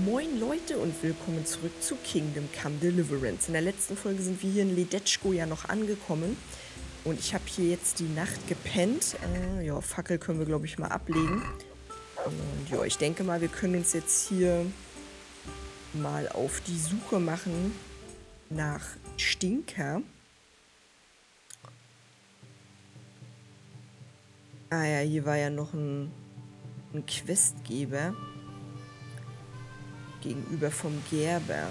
Moin Leute und willkommen zurück zu Kingdom Come Deliverance. In der letzten Folge sind wir hier in Ledetchko ja noch angekommen. Und ich habe hier jetzt die Nacht gepennt. Ja, Fackel können wir, glaube ich, mal ablegen. Und ja, ich denke mal, wir können uns jetzt hier mal auf die Suche machen nach Stinker. Ah ja, hier war ja noch ein Questgeber. Gegenüber vom Gerber.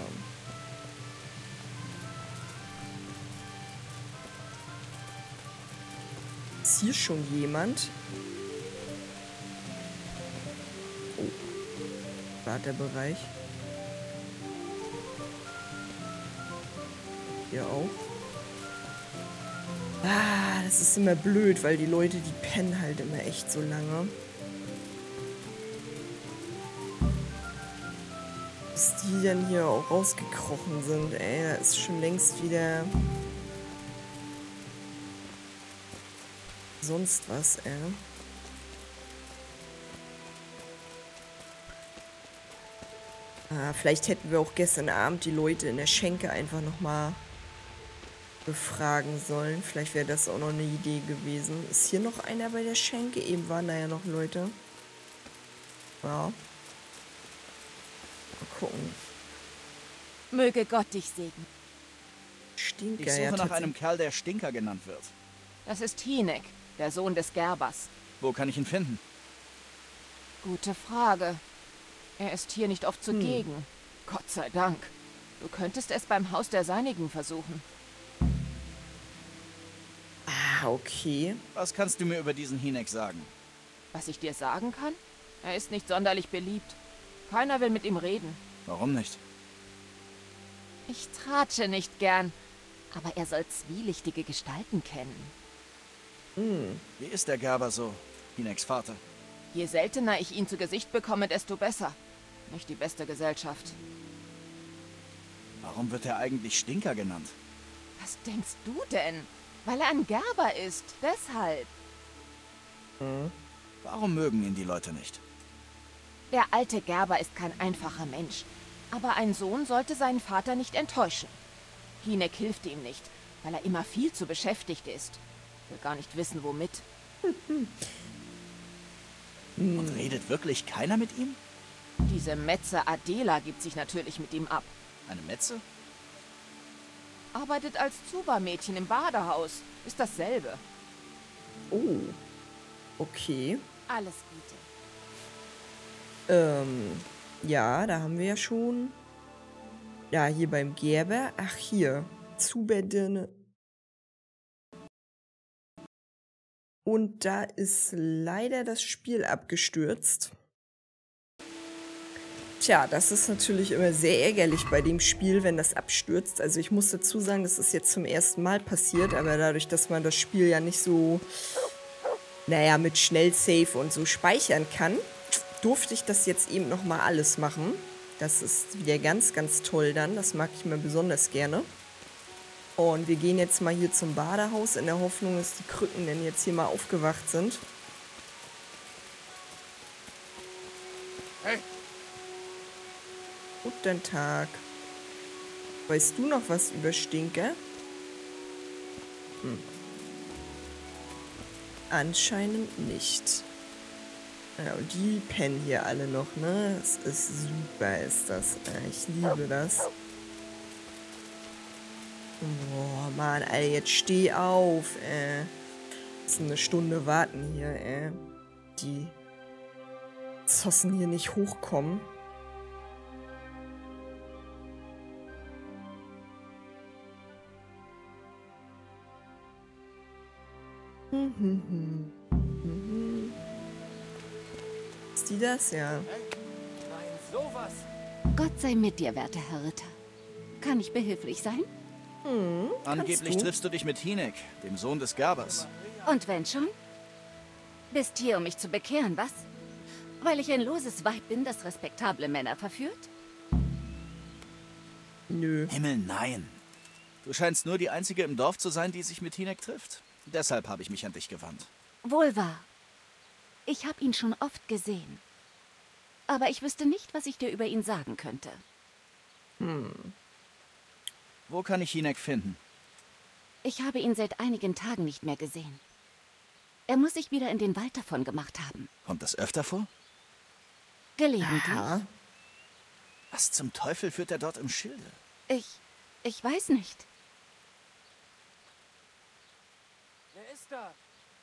Ist hier schon jemand? Oh. Wartebereich. Hier auch. Ah, das ist immer blöd, weil die Leute, die pennen halt immer echt so lange. Bis die dann hier auch rausgekrochen sind, ey, da ist schon längst wieder sonst was, ey. Ah, vielleicht hätten wir auch gestern Abend die Leute in der Schenke einfach nochmal befragen sollen. Vielleicht wäre das auch noch eine Idee gewesen. Ist hier noch einer bei der Schenke? Eben waren da ja noch Leute. Ja. Mal gucken. Möge Gott dich segnen. Stinker, Ich suche ja, nach einem Kerl, der Stinker genannt wird. Das ist Hinek, der Sohn des Gerbers. Wo kann ich ihn finden? Gute Frage. Er ist hier nicht oft zugegen. Gott sei Dank. Du könntest es beim Haus der Seinigen versuchen. Ah, okay. Was kannst du mir über diesen Hinek sagen? Was ich dir sagen kann? Er ist nicht sonderlich beliebt. Keiner will mit ihm reden. Warum nicht? Ich tratsche nicht gern, aber er soll zwielichtige Gestalten kennen. Wie ist der Gerber so? Hineks Vater. Je seltener ich ihn zu Gesicht bekomme, desto besser. Nicht die beste Gesellschaft. Warum wird er eigentlich Stinker genannt? Was denkst du denn? Weil er ein Gerber ist, deshalb. Warum mögen ihn die Leute nicht? Der alte Gerber ist kein einfacher Mensch. Aber ein Sohn sollte seinen Vater nicht enttäuschen. Hinek hilft ihm nicht, weil er immer viel zu beschäftigt ist. Will gar nicht wissen, womit. Und redet wirklich keiner mit ihm? Diese Metze Adela gibt sich natürlich mit ihm ab. Eine Metze? Arbeitet als Zuba-Mädchen im Badehaus. Ist dasselbe. Oh. Okay. Alles Gute. Ja, da haben wir ja schon. Ja, hier beim Gerber. Ach, hier. Zubeddene. Und da ist leider das Spiel abgestürzt. Tja, das ist natürlich immer sehr ärgerlich bei dem Spiel, wenn das abstürzt. Also ich muss dazu sagen, das ist jetzt zum ersten Mal passiert, aber dadurch, dass man das Spiel ja nicht so, naja, mit Schnellsave und so speichern kann, durfte ich das jetzt eben nochmal alles machen. Das ist wieder ganz, ganz toll dann. Das mag ich mir besonders gerne. Und wir gehen jetzt mal hier zum Badehaus in der Hoffnung, dass die Krücken denn jetzt hier mal aufgewacht sind. Hey! Guten Tag. Weißt du noch was über Stinker? Anscheinend nicht. Ja, und die pennen hier alle noch, ne? Das ist super, ist das. Ich liebe das. Boah, Mann, ey, jetzt steh auf, Jetzt eine Stunde warten hier, Die Zossen hier nicht hochkommen. Ist die das? Ja. Nein, sowas! Gott sei mit dir, werter Herr Ritter. Kann ich behilflich sein? Angeblich du? triffst du dich mit Hinek, dem Sohn des Gerbers. Und wenn schon? Bist hier, um mich zu bekehren, was? Weil ich ein loses Weib bin, das respektable Männer verführt? Nö. Himmel, nein. Du scheinst nur die Einzige im Dorf zu sein, die sich mit Hinek trifft. Deshalb habe ich mich an dich gewandt. Wohl wahr. Ich habe ihn schon oft gesehen. aber ich wüsste nicht, was ich dir über ihn sagen könnte. Wo kann ich Hinek finden? Ich habe ihn seit einigen Tagen nicht mehr gesehen. Er muss sich wieder in den Wald davon gemacht haben. Kommt das öfter vor? Gelegentlich. Ja. Was zum Teufel führt er dort im Schilde? Ich weiß nicht. Wer ist da?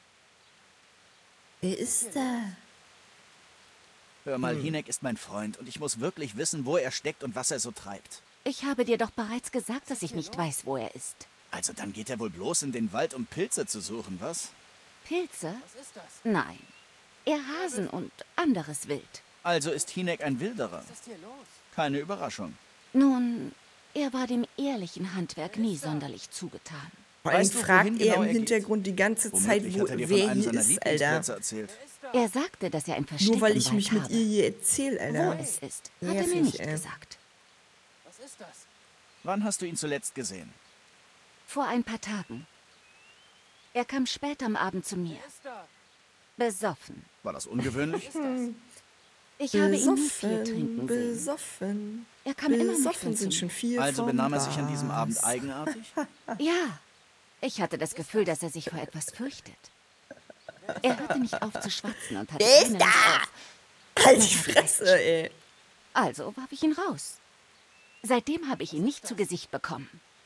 Wer ist da? Hör mal, Hinek ist mein Freund und ich muss wirklich wissen, wo er steckt und was er so treibt. Ich habe dir doch bereits gesagt, dass ich nicht weiß, wo er ist. Also dann geht er wohl bloß in den Wald, um Pilze zu suchen, was? Pilze? Was ist das? Nein. Eher Hasen und anderes Wild. Also ist Hinek ein Wilderer. Was ist hier los? Keine Überraschung. Nun, er war dem ehrlichen Handwerk nie sonderlich zugetan. Vor allem Weißt du, fragt wohin er genau im er geht? Hintergrund die ganze Zeit, Womöglich wo, hat er dir von wer einem hier seiner ist, Alter. Lieblingsplätze erzählt. Wer ist da? Er sagte, dass er ein Versteck Nur weil im ich Wald mich mit habe. ihr hier erzähle, Wo Alter. es ist, hat er Nervig, mir nicht ey. gesagt. Was ist das? Wann hast du ihn zuletzt gesehen? Vor ein paar Tagen. Er kam spät am Abend zu mir. Wer ist da? Besoffen. War das ungewöhnlich? Was ist das? Ich habe ihn nie viel trinken sehen. Besoffen. Er kam immer Besoffen nüchtern zu sind schon mir. viel Also vom benahm er sich an diesem Gas. Abend eigenartig? Ja. Ich hatte das Gefühl, dass er sich vor etwas fürchtet. Er hörte nicht auf zu schwatzen und hatte Wer ist keine Lust auf. Halt die Fresse, ey. Also warf ich ihn raus. Seitdem habe ich ihn nicht zu Gesicht bekommen.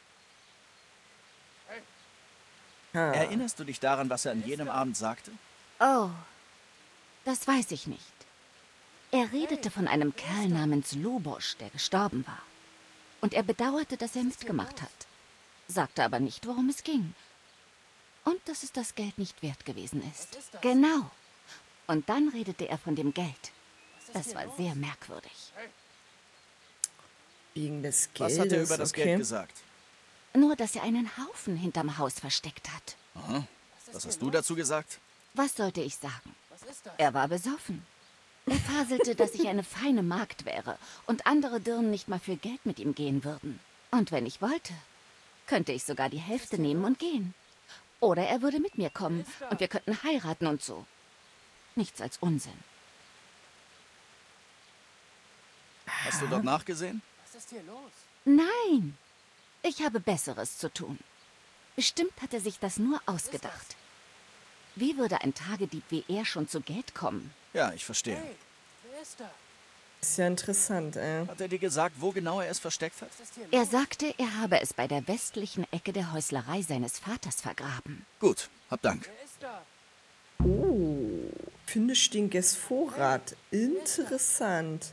Erinnerst du dich daran, was er an jenem Abend sagte? Oh, das weiß ich nicht. Er redete von einem Kerl namens Lubosch, der gestorben war. Und er bedauerte, dass er mitgemacht hat. Sagte aber nicht, worum es ging. Und dass es das Geld nicht wert gewesen ist. Genau. Und dann redete er von dem Geld. Das war sehr merkwürdig. Wegen des Geldes, Was hat er über das okay. Geld gesagt? Nur, dass er einen Haufen hinterm Haus versteckt hat. Aha. Was hast du dazu gesagt? Was sollte ich sagen? Was ist das? Er war besoffen. Er faselte, dass ich eine feine Magd wäre und andere Dirnen nicht mal für Geld mit ihm gehen würden. Und wenn ich wollte, könnte ich sogar die Hälfte nehmen und gehen. Oder er würde mit mir kommen und wir könnten heiraten und so. Nichts als Unsinn. Hast du dort nachgesehen? Was ist hier los? Nein, ich habe Besseres zu tun. Bestimmt hat er sich das nur ausgedacht. Wie würde ein Tagedieb wie er schon zu Geld kommen? Ja, ich verstehe. Hey, wer ist da? Ist ja interessant, ey. Hat er dir gesagt, wo genau er es versteckt hat? Was ist hier Er los? sagte, er habe es bei der westlichen Ecke der Häuslerei seines Vaters vergraben. Gut, hab Dank. Wer ist da? Oh, finde Stinkes Vorrat. Interessant.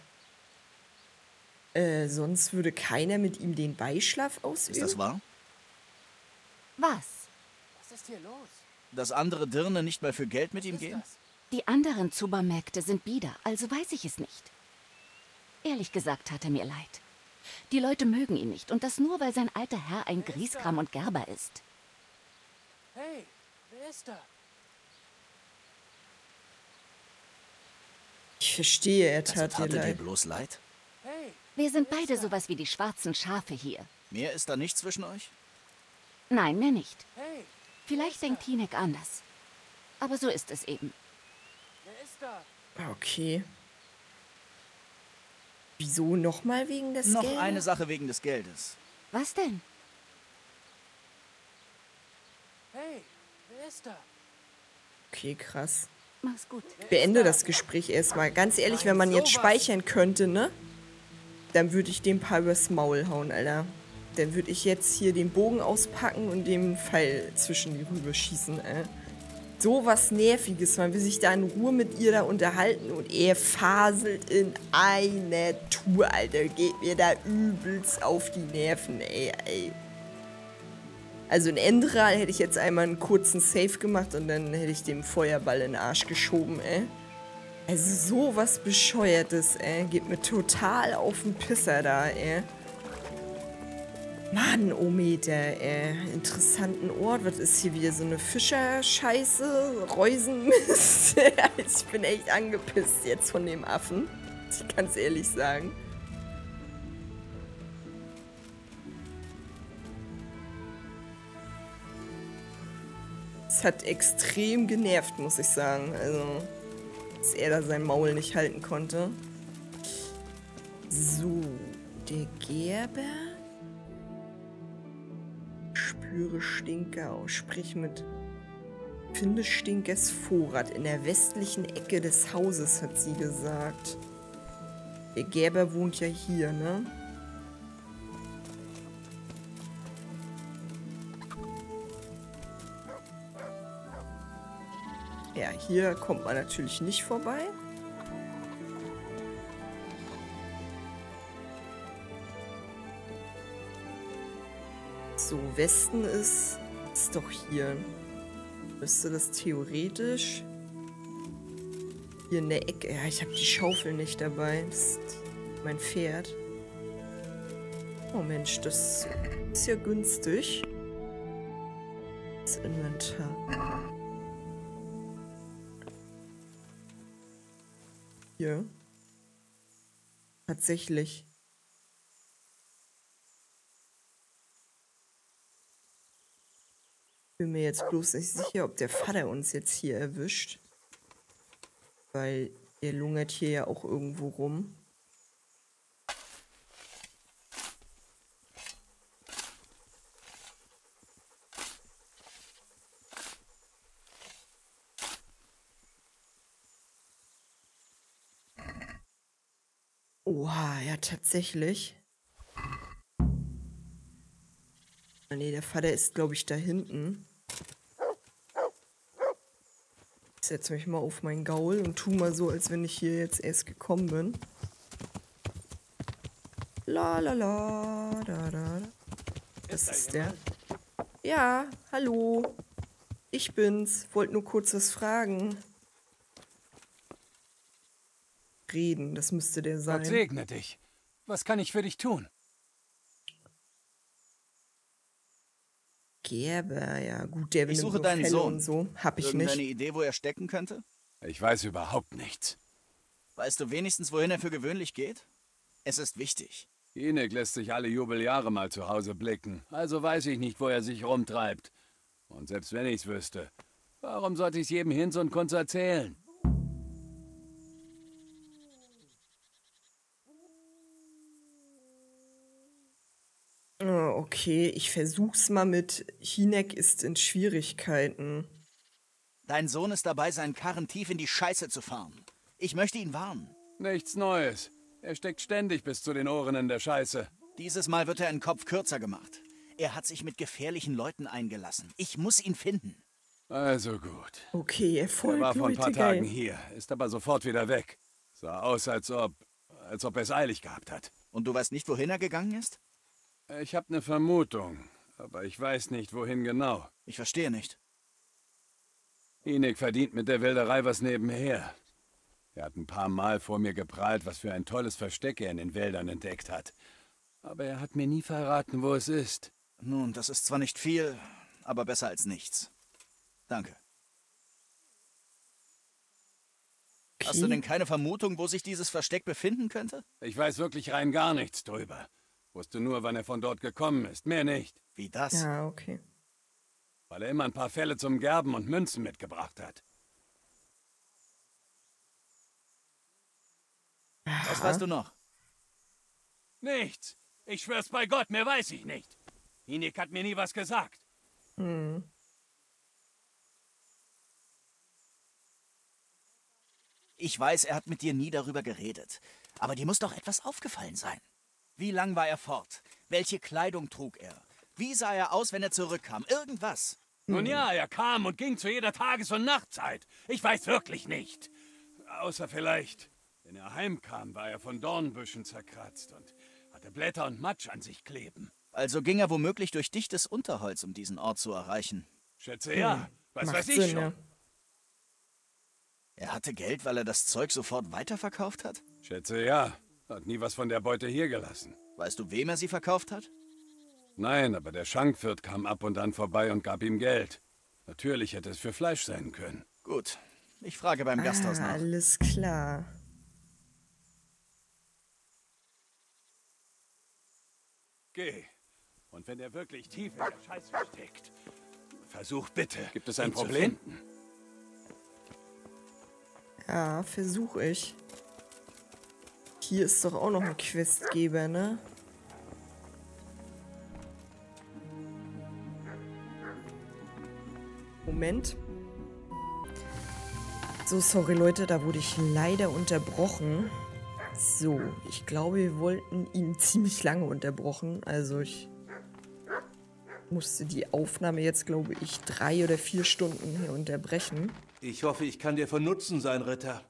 Sonst würde keiner mit ihm den Beischlaf ausüben? Ist das wahr? Was? Was ist hier los? Dass andere Dirne nicht mal für Geld mit ihm Was ist gehen? das? Die anderen Supermärkte sind bieder, also weiß ich es nicht. Ehrlich gesagt tat er mir leid. Die Leute mögen ihn nicht und das nur, weil sein alter Herr ein Grieskram und Gerber ist. Hey, wer ist da? Ich verstehe, er Also tat dir tat er dir leid. bloß leid? Hey, Wir sind beide sowas wie die schwarzen Schafe hier. Mehr ist da nicht zwischen euch? Nein, mehr nicht. hey, Vielleicht denkt Hinek anders. Aber so ist es eben. wer ist da? Okay. Wieso nochmal wegen des Noch Geldes? eine Sache wegen des Geldes. Was denn? Hey, wer ist da? Okay, krass. Mach's gut. Beende das Gespräch erstmal. Ganz ehrlich, wenn man jetzt speichern könnte, ne? Dann würde ich dem paar übers Maul hauen, Alter. Dann würde ich jetzt hier den Bogen auspacken und dem Pfeil zwischen die Rübe schießen, So was Nerviges. Man will sich da in Ruhe mit ihr da unterhalten und er faselt in einer Tour, Alter. Geht mir da übelst auf die Nerven, ey. Also in Endral hätte ich jetzt einmal einen kurzen Save gemacht und dann hätte ich dem Feuerball in den Arsch geschoben, ey. Also sowas Bescheuertes, ey. Geht mir total auf den Pisser da, ey. Mann, Ometer, ey. Interessanten Ort. Was ist hier wieder so eine Fischerscheiße? Reusenmist? Ich bin echt angepisst jetzt von dem Affen. Muss ich ganz ehrlich sagen. Es hat extrem genervt, muss ich sagen. Also, dass er da sein Maul nicht halten konnte. So, der Gerber. Spüre Stinker aus. Sprich mit... Finde Stinkers Vorrat in der westlichen Ecke des Hauses, hat sie gesagt. Der Gerber wohnt ja hier, ne? Ja, hier kommt man natürlich nicht vorbei. So, Westen ist doch hier. Müsste das theoretisch hier in der Ecke... Ja, ich habe die Schaufel nicht dabei. Das ist mein Pferd. Oh Mensch, das ist ja günstig. Das Inventar. Hier. Tatsächlich. Bin mir jetzt bloß nicht sicher, ob der Vater uns jetzt hier erwischt. Weil der lungert hier ja auch irgendwo rum. Oha, ja tatsächlich. Nee, der Vater ist, glaube ich, da hinten. Ich setze mich mal auf meinen Gaul und tu mal so, als wenn ich hier jetzt erst gekommen bin. La la la, da da. Das ist der. Ja, hallo. Ich bin's. Wollte nur kurz was fragen. Reden, das müsste der sein. Gott segne dich. Was kann ich für dich tun? Gerber, ja gut, der will Ich suche nur deinen Felle Sohn. und so. Hab ich Irgendeine nicht. Idee, wo er stecken könnte? Ich weiß überhaupt nichts. Weißt du wenigstens, wohin er für gewöhnlich geht? Es ist wichtig. Hinek lässt sich alle Jubeljahre mal zu Hause blicken. Also weiß ich nicht, wo er sich rumtreibt. Und selbst wenn ich's wüsste, warum sollte ich's jedem Hinz und Kunz erzählen? Okay, ich versuch's mal mit Hinek ist in Schwierigkeiten. Dein Sohn ist dabei, seinen Karren tief in die Scheiße zu fahren. Ich möchte ihn warnen. Nichts Neues. Er steckt ständig bis zu den Ohren in der Scheiße. Dieses Mal wird er einen Kopf kürzer gemacht. Er hat sich mit gefährlichen Leuten eingelassen. Ich muss ihn finden. Also gut. Okay, er Er folgt war vor ein paar Leute, Tagen geil. hier, ist aber sofort wieder weg. Sah aus, als ob er es eilig gehabt hat. Und du weißt nicht, wohin er gegangen ist? Ich habe eine Vermutung, aber ich weiß nicht, wohin genau. Ich verstehe nicht. Hinek verdient mit der Wilderei was nebenher. Er hat ein paar Mal vor mir geprahlt, was für ein tolles Versteck er in den Wäldern entdeckt hat. Aber er hat mir nie verraten, wo es ist. Nun, das ist zwar nicht viel, aber besser als nichts. Danke. Hast du denn keine Vermutung, wo sich dieses Versteck befinden könnte? Ich weiß wirklich rein gar nichts drüber. Wusste nur, wann er von dort gekommen ist, mehr nicht. Wie das? Ja, okay. Weil er immer ein paar Felle zum Gerben und Münzen mitgebracht hat. Was weißt du noch? Nichts. Ich schwör's bei Gott, mehr weiß ich nicht. Hinek hat mir nie was gesagt. Hm. Ich weiß, er hat mit dir nie darüber geredet. Aber dir muss doch etwas aufgefallen sein. Wie lang war er fort? Welche Kleidung trug er? Wie sah er aus, wenn er zurückkam? Irgendwas. Nun ja, er kam und ging zu jeder Tages- und Nachtzeit. Ich weiß wirklich nicht. Außer vielleicht, wenn er heimkam, war er von Dornbüschen zerkratzt und hatte Blätter und Matsch an sich kleben. Also ging er womöglich durch dichtes Unterholz, um diesen Ort zu erreichen. Schätze ja. Was Macht weiß ich Sinn, schon. ja. Er hatte Geld, weil er das Zeug sofort weiterverkauft hat? Schätze ja. Hat nie was von der Beute hier gelassen. Weißt du, wem er sie verkauft hat? Nein, aber der Schankwirt kam ab und an vorbei und gab ihm Geld. Natürlich hätte es für Fleisch sein können. Gut, ich frage beim Gasthaus nach. Alles klar. Geh. Und wenn er wirklich tief in der Scheiße steckt, versuch bitte. Gibt es ein ihn zu Problem? finden. Ja, versuche ich. hier ist doch auch noch ein Questgeber, ne? Moment. So, sorry Leute, da wurde ich leider unterbrochen. So, ich glaube, wir wollten ihn ziemlich lange unterbrochen. Also ich musste die Aufnahme jetzt, glaube ich, 3 oder 4 Stunden hier unterbrechen. Ich hoffe, ich kann dir von Nutzen sein, Ritter.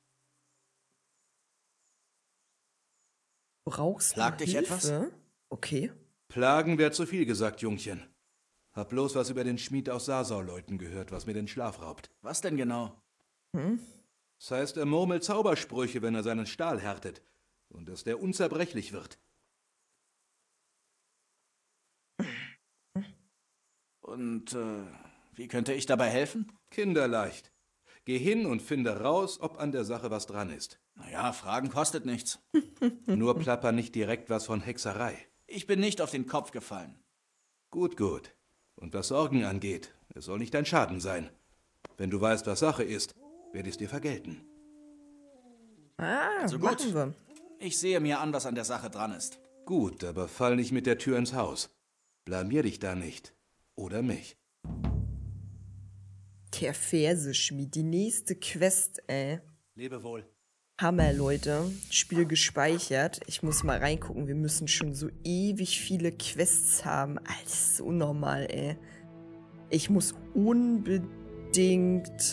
Brauchst du Plagt dich Hilfe? etwas? Okay. Plagen wäre zu viel gesagt, Jungchen. Hab bloß was über den Schmied aus Sasau-Leuten gehört, was mir den Schlaf raubt. Was denn genau? Das heißt, er murmelt Zaubersprüche, wenn er seinen Stahl härtet. Und dass der unzerbrechlich wird. Und, wie könnte ich dabei helfen? Kinderleicht. Geh hin und finde raus, ob an der Sache was dran ist. Naja, Fragen kostet nichts. Nur plapper nicht direkt was von Hexerei. Ich bin nicht auf den Kopf gefallen. Gut, gut. Und was Sorgen angeht, es soll nicht dein Schaden sein. Wenn du weißt, was Sache ist, werde ich es dir vergelten. Ah, Also gut. machen wir. Ich sehe mir an, was an der Sache dran ist. Gut, aber fall nicht mit der Tür ins Haus. Blamier dich da nicht. Oder mich. Der Verseschmied, die nächste Quest, ey. Lebe wohl. Hammer, Leute. Spiel gespeichert. Ich muss mal reingucken. Wir müssen schon so ewig viele Quests haben. Alter, das ist unnormal, ey. Ich muss unbedingt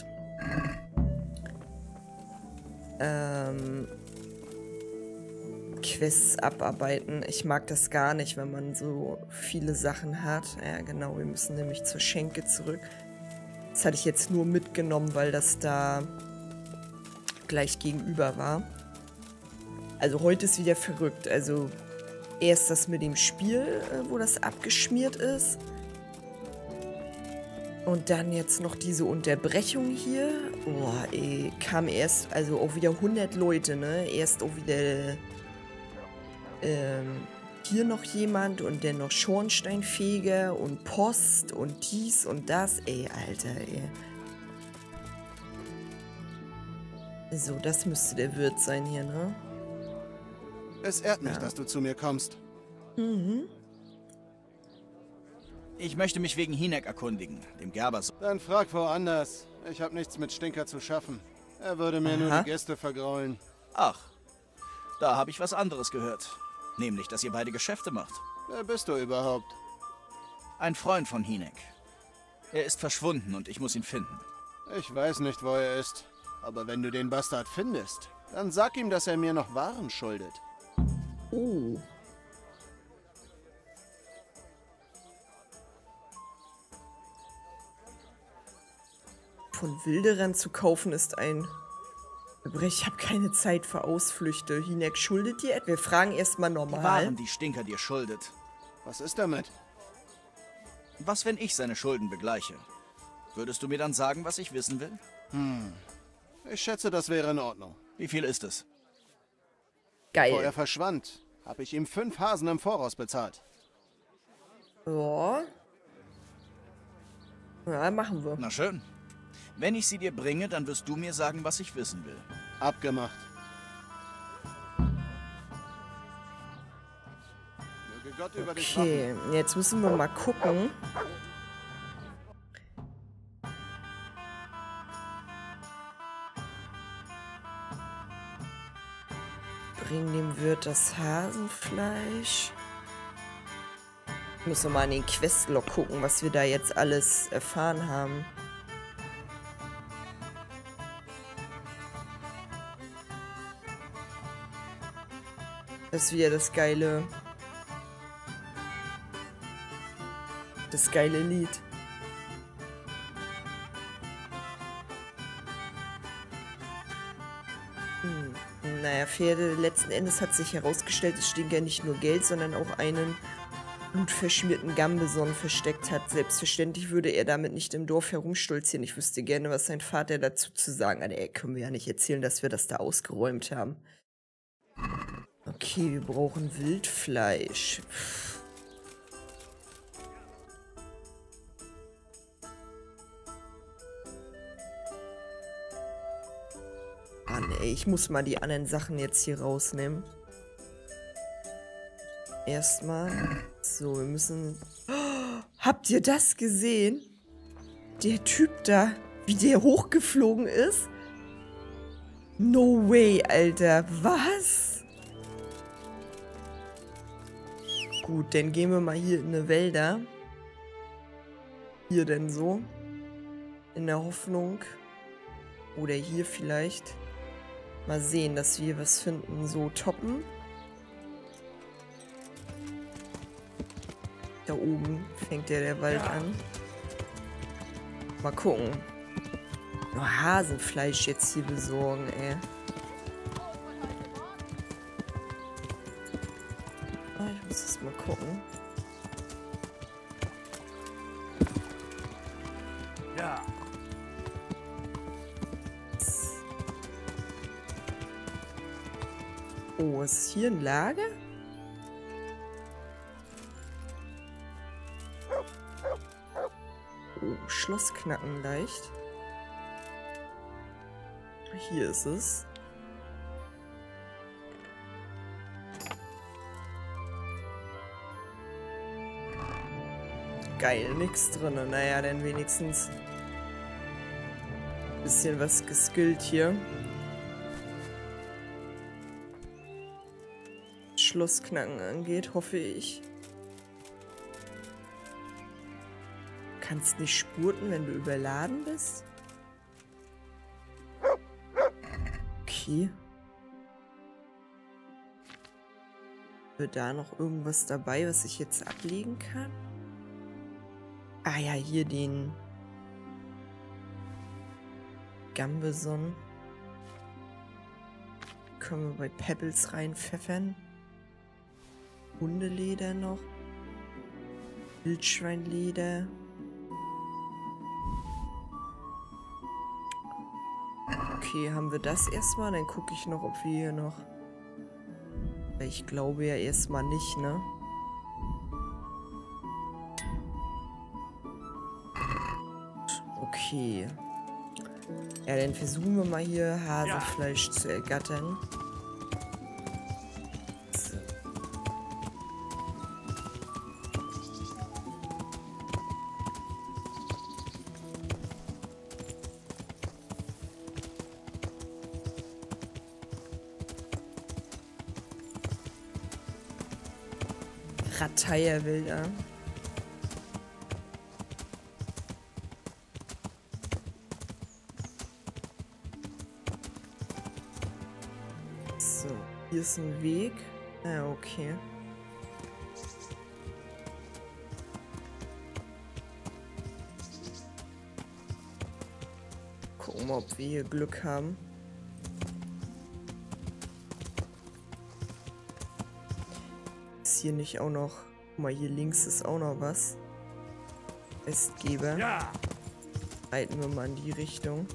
Quests abarbeiten. Ich mag das gar nicht, wenn man so viele Sachen hat. Ja, genau. Wir müssen nämlich zur Schenke zurück. Das hatte ich jetzt nur mitgenommen, weil das da gleich gegenüber war. Also heute ist wieder verrückt. Also erst das mit dem Spiel, wo das abgeschmiert ist. Und dann jetzt noch diese Unterbrechung hier. Boah, ey, kam erst, also auch wieder 100 Leute, ne? Erst auch wieder hier noch jemand und dann noch Schornsteinfeger und Post und dies und das. Ey, Alter, ey. So, das müsste der Wirt sein hier, ne? Es ehrt mich, dass du zu mir kommst. Ich möchte mich wegen Hinek erkundigen, dem Gerbersohn. Dann frag woanders. Ich habe nichts mit Stinker zu schaffen. Er würde mir nur die Gäste vergraulen. Ach, da habe ich was anderes gehört. Nämlich, dass ihr beide Geschäfte macht. Wer bist du überhaupt? Ein Freund von Hinek. Er ist verschwunden und ich muss ihn finden. Ich weiß nicht, wo er ist. Aber wenn du den Bastard findest, dann sag ihm, dass er mir noch Waren schuldet. Oh. Von Wilderern zu kaufen ist ein... Aber ich habe keine Zeit für Ausflüchte. Hinek schuldet dir etwas? Wir fragen erstmal Die normal. Waren, die Stinker dir schuldet. Was ist damit? Was, wenn ich seine Schulden begleiche? Würdest du mir dann sagen, was ich wissen will? Ich schätze, das wäre in Ordnung. Wie viel ist es? Bevor er Geil. verschwand, habe ich ihm 5 Hasen im Voraus bezahlt. Ja. Ja, machen wir. Na schön. Wenn ich sie dir bringe, dann wirst du mir sagen, was ich wissen will. Abgemacht. Möge Gott über dich wachen. Okay, jetzt müssen wir mal gucken. Bring dem Wirt das Hasenfleisch. Ich muss noch mal in den Questlog gucken, was wir da jetzt alles erfahren haben. Das ist wieder das geile Lied. Naja, Pferde, letzten Endes hat sich herausgestellt, dass Stinker nicht nur Geld, sondern auch einen blutverschmierten Gambeson versteckt hat. Selbstverständlich würde er damit nicht im Dorf herumstolzieren. Ich wüsste gerne, was sein Vater dazu zu sagen hat. Ey, können wir ja nicht erzählen, dass wir das da ausgeräumt haben. Okay, wir brauchen Wildfleisch. Ah, ne. ey. Ich muss mal die anderen Sachen jetzt hier rausnehmen. Erstmal. So, wir müssen... Oh, habt ihr das gesehen? Der Typ da, wie der hochgeflogen ist? No way, Alter. Was? Gut, dann gehen wir mal hier in eine Wälder. Hier denn so. In der Hoffnung. Oder hier vielleicht. Mal sehen, dass wir was finden. So toppen. Da oben fängt ja der Wald an. Mal gucken. Nur Hasenfleisch jetzt hier besorgen, ey. Ah, ich muss das mal gucken. Ja. Oh, ist hier ein Lager? Oh, Schloss knacken leicht. Hier ist es. Geil, nix drin. Naja, dann wenigstens ein bisschen was geskillt hier. Schlossknacken angeht, hoffe ich. Kannst nicht spurten, wenn du überladen bist? Okay. Wird da noch irgendwas dabei, was ich jetzt ablegen kann? Ah ja, hier den Gambeson. Können wir bei Pebbles reinpfeffern. Hundeleder noch. Wildschweinleder. Okay, haben wir das erstmal? Dann gucke ich noch, ob wir hier noch... Ich glaube ja erstmal nicht, ne? Okay. Ja, dann versuchen wir mal hier Hasenfleisch zu ergattern. So. Rateierwilder. So, hier ist ein Weg. Ja, okay. Gucken wir, ob wir hier Glück haben. Ist hier nicht auch noch... Guck mal, hier links ist auch noch was. Festgeber. Ja. Reiten wir mal in die Richtung.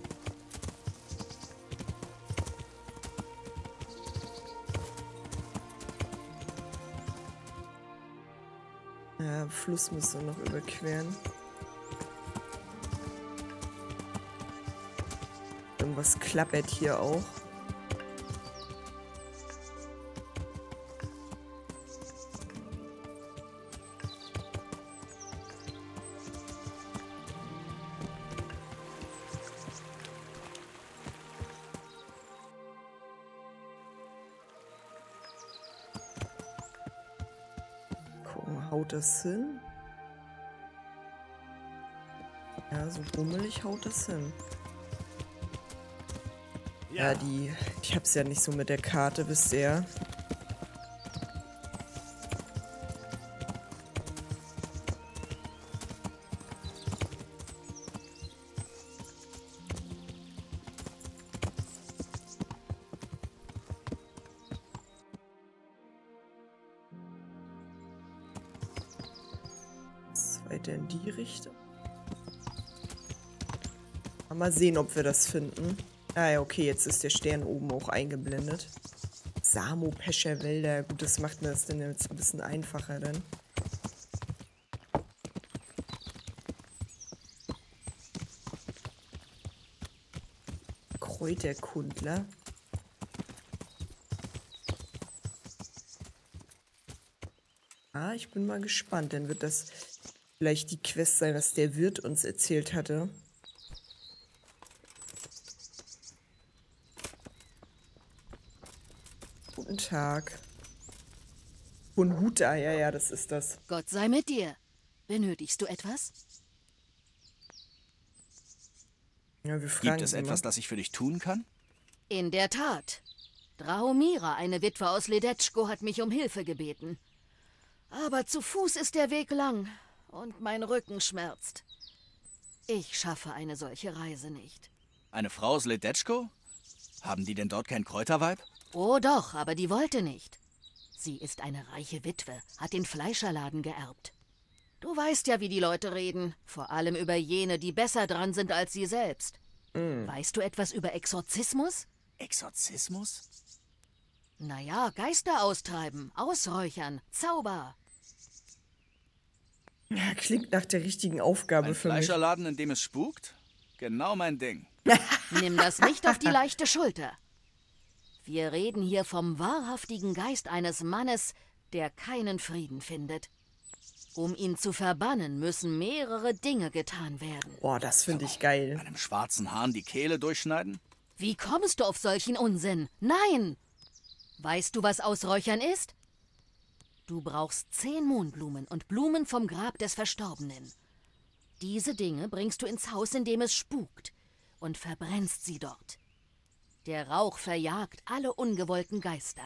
Ja, Fluss müssen wir noch überqueren. Irgendwas klappert hier auch. Haut das hin? Ja, so bummelig haut das hin. Ja, ich hab's ja nicht so mit der Karte bisher. Weiter in die Richtung. Mal sehen, ob wir das finden. Ah ja, okay, jetzt ist der Stern oben auch eingeblendet. Samo-Pescher Wälder. Gut, das macht mir das dann jetzt ein bisschen einfacher dann. Kräuterkundler. Ah, ich bin mal gespannt. Dann wird das vielleicht die Quest sein, was der Wirt uns erzählt hatte. Guten Tag. Hunhuta, ja, das ist das. Gott sei mit dir. Benötigst du etwas? Ja, wir fragen Gibt es sie mal. etwas, das ich für dich tun kann? In der Tat. Drahomira, eine Witwe aus Ledetschko, hat mich um Hilfe gebeten. Aber zu Fuß ist der Weg lang und mein Rücken schmerzt. Ich schaffe eine solche Reise nicht. Eine Frau aus Ledetschko? Haben die denn dort kein Kräuterweib? Oh doch, aber die wollte nicht. Sie ist eine reiche Witwe, hat den Fleischerladen geerbt. Du weißt ja, wie die Leute reden, vor allem über jene, die besser dran sind als sie selbst. Weißt du etwas über Exorzismus? Exorzismus? Naja, Geister austreiben, ausräuchern, Zauber. Ja, klingt nach der richtigen Aufgabe Ein für mich. Fleischerladen, in dem es spukt? Genau mein Ding. Nimm das nicht auf die leichte Schulter. Wir reden hier vom wahrhaftigen Geist eines Mannes, der keinen Frieden findet. Um ihn zu verbannen, müssen mehrere Dinge getan werden. Boah, das finde ich geil. Einem schwarzen Hahn die Kehle durchschneiden? Wie kommst du auf solchen Unsinn? Nein! Weißt du, was Ausräuchern ist? Du brauchst 10 Mohnblumen und Blumen vom Grab des Verstorbenen. Diese Dinge bringst du ins Haus, in dem es spukt, und verbrennst sie dort. Der Rauch verjagt alle ungewollten Geister.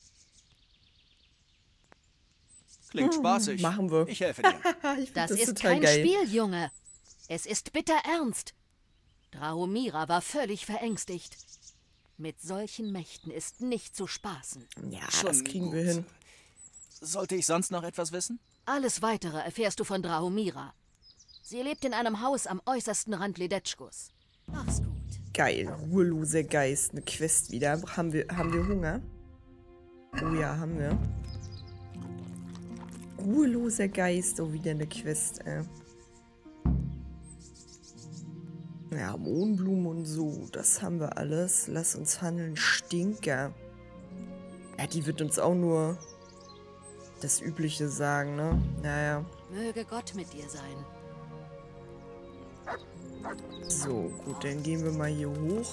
Klingt spaßig. Machen wir. Ich helfe dir. Ich find Das ist total kein geil. Spiel, Junge. Es ist bitter ernst. Drahomira war völlig verängstigt. Mit solchen Mächten ist nicht zu spaßen. Ja, Schon das kriegen wir gut. hin. Sollte ich sonst noch etwas wissen? Alles Weitere erfährst du von Drahomira. Sie lebt in einem Haus am äußersten Rand Ledetschkos. Mach's gut. Geil, ruheloser Geist, eine Quest wieder. Haben wir Hunger? Oh ja, haben wir. Ruheloser Geist, oh, wieder eine Quest, Ja, Mohnblumen und so, das haben wir alles. Lass uns handeln, Stinker. Ja, die wird uns auch nur das Übliche sagen, ne? Naja. Möge Gott mit dir sein. So, gut, dann gehen wir mal hier hoch.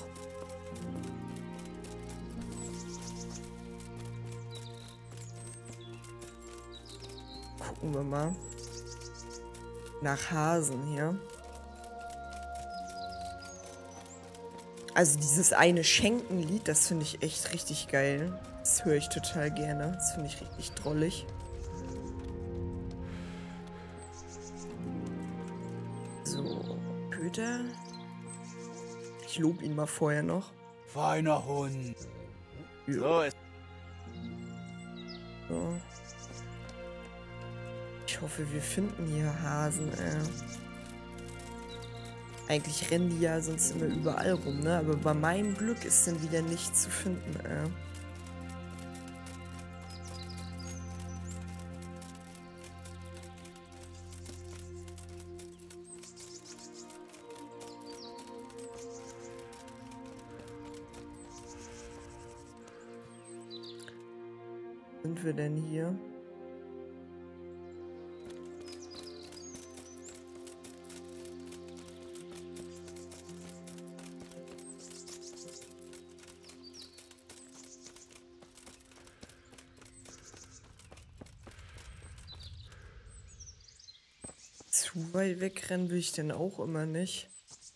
Gucken wir mal. Nach Hasen hier. Also dieses eine Schenkenlied, das finde ich echt richtig geil. Das höre ich total gerne. Das finde ich richtig drollig. So, Köter. Ich lobe ihn mal vorher noch. Feiner Hund. Ja. So ist. So. Ich hoffe, wir finden hier Hasen, Eigentlich rennen die ja sonst immer überall rum, ne? Aber bei meinem Glück ist dann wieder nichts zu finden, Sind wir denn hier? Zu weit wegrennen will ich denn auch immer nicht.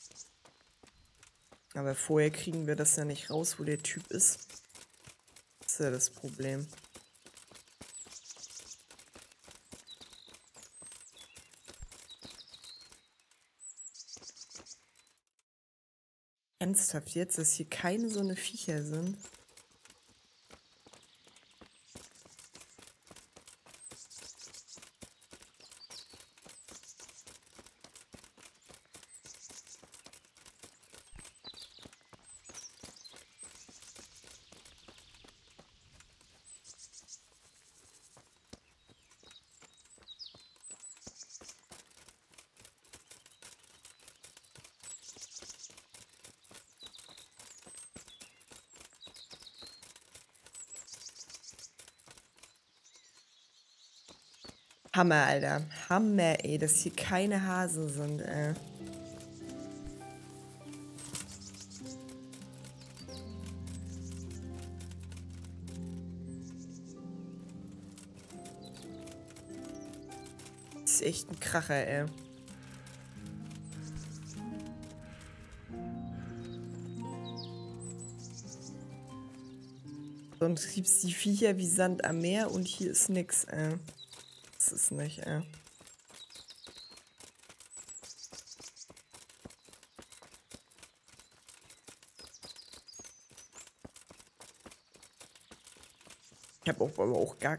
Aber vorher kriegen wir das ja nicht raus, wo der Typ ist. Das ist ja das Problem. Ernsthaft jetzt, dass hier keine so eine Viecher sind? Hammer, Alter. Hammer, ey, dass hier keine Hasen sind, ey. Das ist echt ein Kracher, ey. Sonst gibt's die Viecher wie Sand am Meer und hier ist nix, ey. Das ist nicht, ey. Ich habe aber auch gar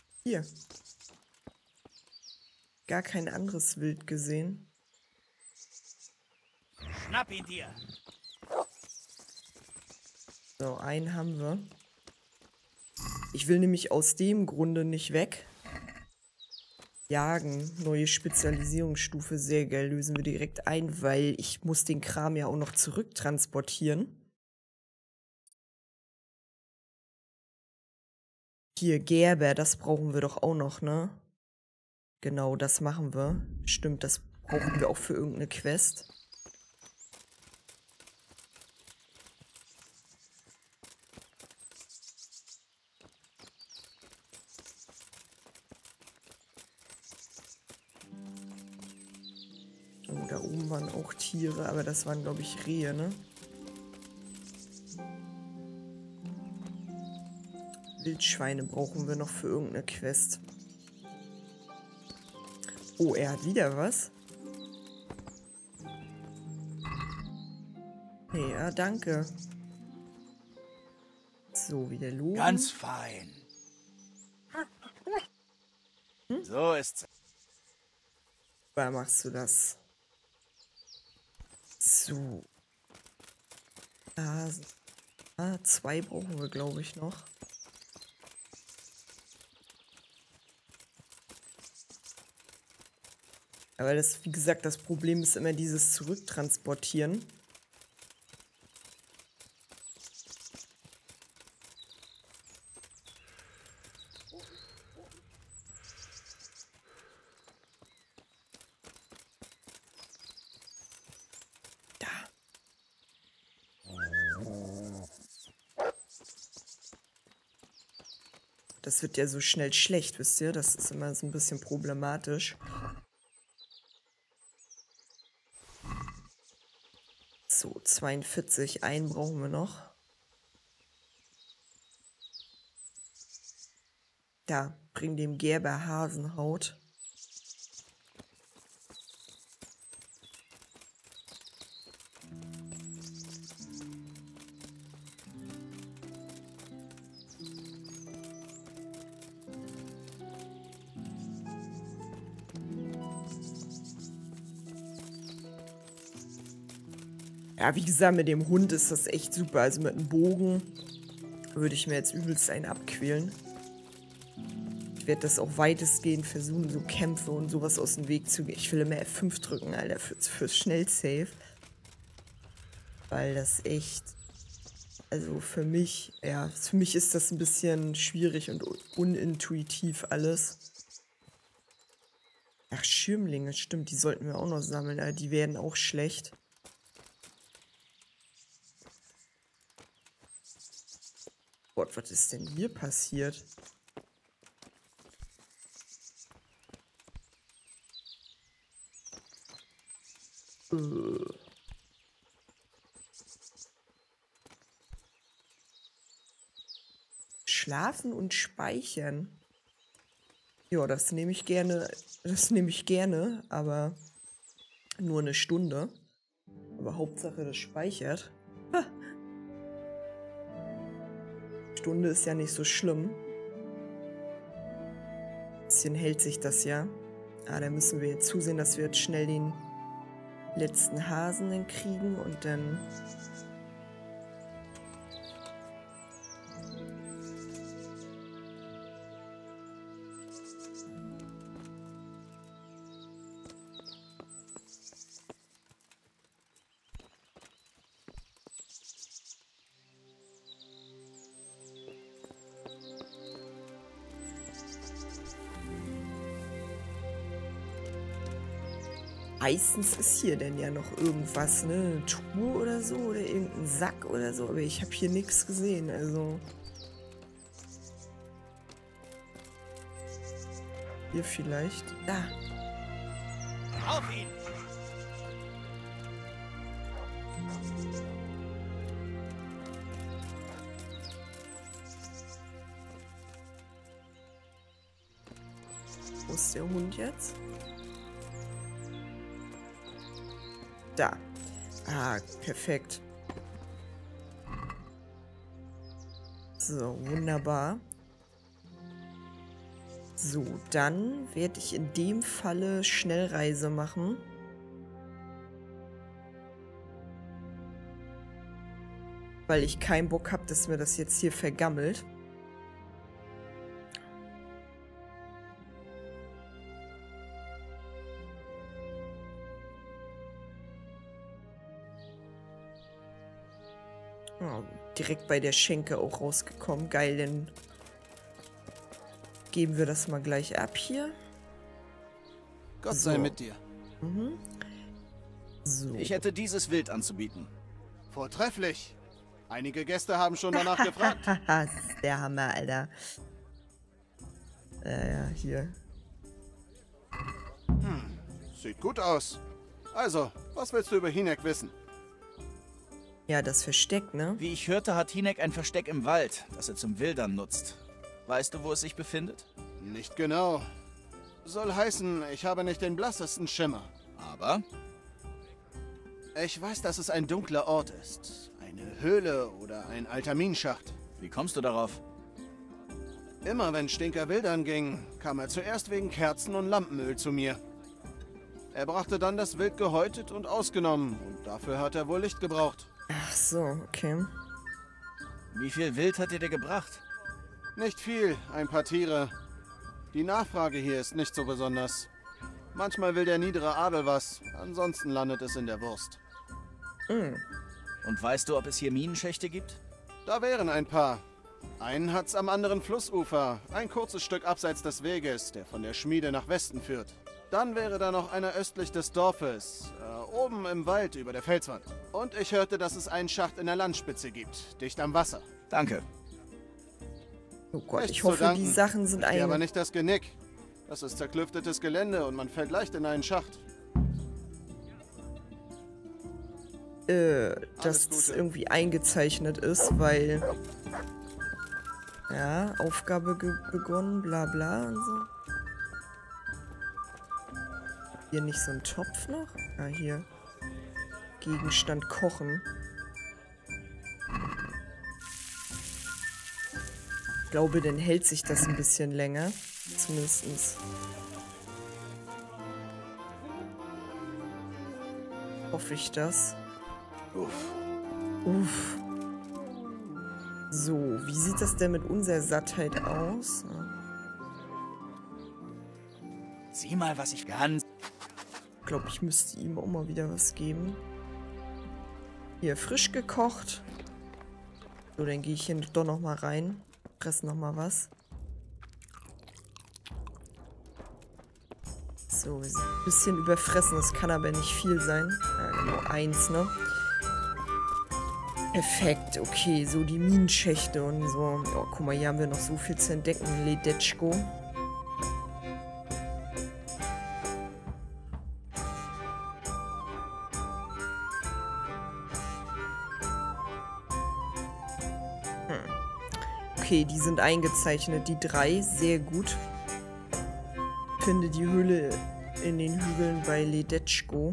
kein anderes Wild gesehen. Schnapp ihn dir! So, einen haben wir. Ich will nämlich aus dem Grunde nicht weg. Jagen, neue Spezialisierungsstufe, sehr geil, lösen wir direkt ein, weil ich muss den Kram ja auch noch zurücktransportieren. Hier, Gerber, das brauchen wir doch auch noch, ne? Genau, das machen wir. Stimmt, das brauchen wir auch für irgendeine Quest. Oh, da oben waren auch Tiere, aber das waren, glaube ich, Rehe, ne? Wildschweine brauchen wir noch für irgendeine Quest. Oh, er hat wieder was. Ja, danke. So, wieder los. Ganz fein. So ist's. Wann machst du das? So. Zwei brauchen wir, glaube ich, noch. Aber das, wie gesagt, das Problem ist immer dieses Zurücktransportieren. Da. Das wird ja so schnell schlecht, wisst ihr? Das ist immer so ein bisschen problematisch. So, 42. Einen brauchen wir noch. Da, bring dem Gerber Hasenhaut. Ja, wie gesagt, mit dem Hund ist das echt super. Also mit einem Bogen würde ich mir jetzt übelst einen abquälen. Ich werde das auch weitestgehend versuchen, so Kämpfe und sowas aus dem Weg zu gehen. Ich will immer F5 drücken, Alter, fürs Schnellsave. Weil das echt, also für mich ist das ein bisschen schwierig und unintuitiv alles. Ach, Schirmlinge, stimmt, die sollten wir auch noch sammeln, aber die werden auch schlecht. Gott, was ist denn hier passiert? Schlafen und speichern. Ja, das nehme ich gerne. Das nehme ich gerne, aber nur eine Stunde. Aber Hauptsache, das speichert. Ha. Stunde ist ja nicht so schlimm. Ein bisschen hält sich das ja. Ah, da müssen wir jetzt zusehen, dass wir jetzt schnell den letzten Hasen kriegen und dann... Meistens ist hier denn ja noch irgendwas, ne? Eine Truhe oder so oder irgendein Sack oder so. Aber ich habe hier nichts gesehen, also. Hier vielleicht. Da. Auf ihn! Wo ist der Hund jetzt? Da. Ah, perfekt. So, wunderbar. So, dann werde ich in dem Falle Schnellreise machen. Weil ich keinen Bock habe, dass mir das jetzt hier vergammelt. Oh, direkt bei der Schenke auch rausgekommen. Geil, dann geben wir das mal gleich ab hier. Gott sei mit dir. Mhm. So. Ich hätte dieses Wild anzubieten. Vortrefflich. Einige Gäste haben schon danach gefragt. Das ist der Hammer, Alter. Ja, hier. Sieht gut aus. Also, was willst du über Hinek wissen? Ja, das Versteck, ne? Wie ich hörte, hat Hinek ein Versteck im Wald, das er zum Wildern nutzt. Weißt du, wo es sich befindet? Nicht genau. Soll heißen, ich habe nicht den blassesten Schimmer. Aber Ich weiß, dass es ein dunkler Ort ist. Eine Höhle oder ein alter Minenschacht. wie kommst du darauf? Immer wenn Stinker wildern ging, kam er zuerst wegen Kerzen und Lampenöl zu mir. Er brachte dann das Wild gehäutet und ausgenommen und dafür hat er wohl Licht gebraucht. Ach so, okay. Wie viel Wild hat er dir gebracht? Nicht viel, ein paar Tiere. Die Nachfrage hier ist nicht so besonders. Manchmal will der niedere Adel was, ansonsten landet es in der Wurst. Und weißt du, ob es hier Minenschächte gibt? Da wären ein paar. Einen hat's am anderen Flussufer, ein kurzes Stück abseits des Weges, der von der Schmiede nach Westen führt. Dann wäre da noch einer östlich des Dorfes, oben im Wald über der Felswand. Und ich hörte, dass es einen Schacht in der Landspitze gibt, dicht am Wasser. Danke. Oh Gott, Nichts ich zu hoffe, die danken. Sachen sind Aber ein... nicht das Genick. Das ist zerklüftetes Gelände und man fällt leicht in einen Schacht. dass das Gute. irgendwie eingezeichnet ist, weil... Ja, Aufgabe begonnen, bla bla und so. Hier nicht so ein Topf noch? Ah, hier. Gegenstand kochen. Ich glaube, dann hält sich das ein bisschen länger. Zumindestens. Hoffe ich das. Uff. So, wie sieht das denn mit unserer Sattheit aus? Sieh mal, was ich kann. Ich glaube, ich müsste ihm auch mal wieder was geben. Hier, frisch gekocht. So, dann gehe ich hier doch noch mal rein. Fress noch mal was. So, ein bisschen überfressen. Das kann aber nicht viel sein. Ja, genau, 1, ne? Perfekt, okay, so die Minenschächte und so. Oh, guck mal, hier haben wir noch so viel zu entdecken. Ledetschko. Okay, die sind eingezeichnet, die 3, sehr gut. Finde die Höhle in den Hügeln bei Ledetschko.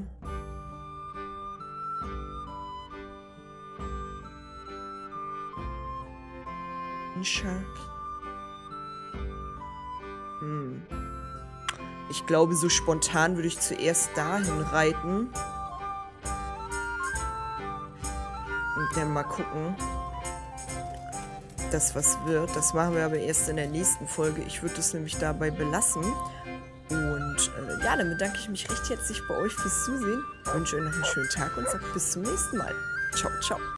Ich glaube, so spontan würde ich zuerst dahin reiten. Und dann mal gucken, dass was wird. Das machen wir aber erst in der nächsten Folge. Ich würde es nämlich dabei belassen. Und ja, dann bedanke ich mich recht herzlich bei euch fürs Zusehen. Ich wünsche euch noch einen schönen Tag und sage bis zum nächsten Mal. Ciao, ciao.